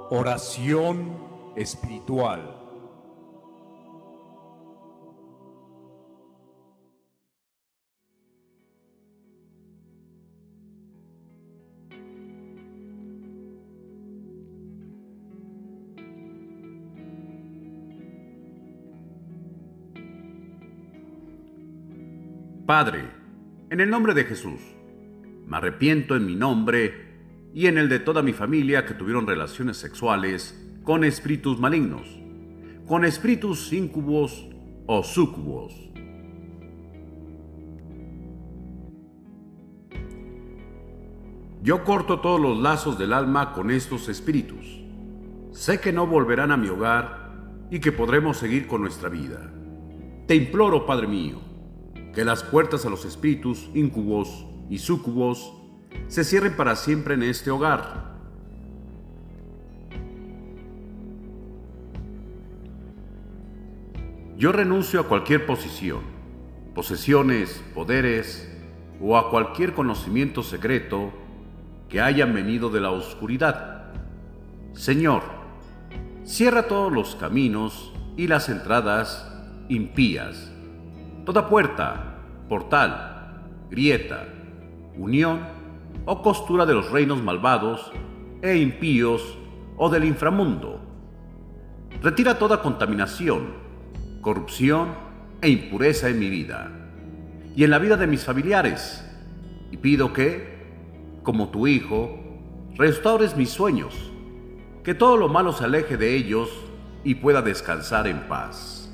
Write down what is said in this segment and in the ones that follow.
Oración espiritual. Padre, en el nombre de Jesús, me arrepiento en mi nombre y en el de toda mi familia que tuvieron relaciones sexuales con espíritus malignos, con espíritus íncubos o súcubos. Yo corto todos los lazos del alma con estos espíritus. Sé que no volverán a mi hogar y que podremos seguir con nuestra vida. Te imploro, Padre mío, que las puertas a los espíritus íncubos y súcubos se cierren para siempre en este hogar. Yo renuncio a cualquier posición, posesiones, poderes o a cualquier conocimiento secreto que hayan venido de la oscuridad. Señor, cierra todos los caminos y las entradas impías, toda puerta, portal, grieta, unión o costura de los reinos malvados e impíos o del inframundo. Retira toda contaminación, corrupción e impureza en mi vida y en la vida de mis familiares, y pido que, como tu Hijo, restaures mis sueños, que todo lo malo se aleje de ellos y pueda descansar en paz.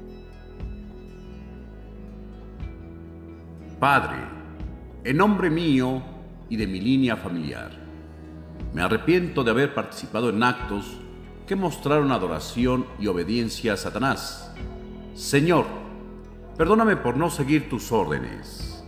Padre, en nombre mío y de mi línea familiar, me arrepiento de haber participado en actos que mostraron adoración y obediencia a Satanás. Señor, perdóname por no seguir tus órdenes.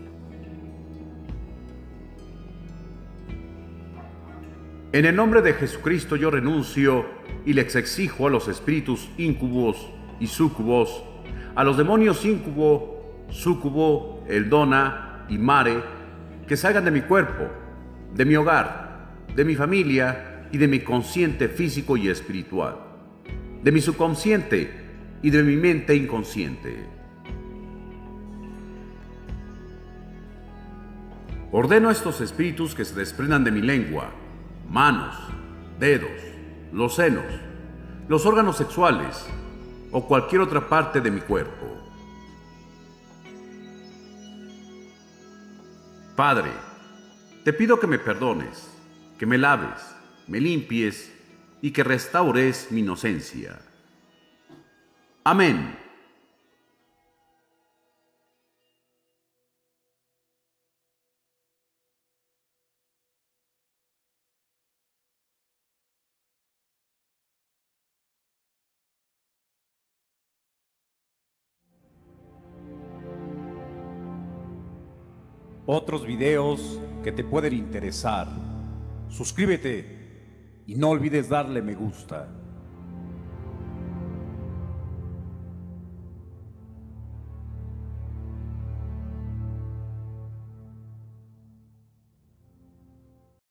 En el nombre de Jesucristo yo renuncio y les exijo a los espíritus íncubos y súcubos, a los demonios íncubo, súcubo, eldona y mare, que salgan de mi cuerpo, de mi hogar, de mi familia y de mi consciente físico y espiritual, de mi subconsciente y de mi mente inconsciente. Ordeno a estos espíritus que se desprendan de mi lengua, manos, dedos, los senos, los órganos sexuales o cualquier otra parte de mi cuerpo. Padre, te pido que me perdones, que me laves, me limpies y que restaures mi inocencia. Amén. Otros videos que te pueden interesar. Suscríbete y no olvides darle me gusta.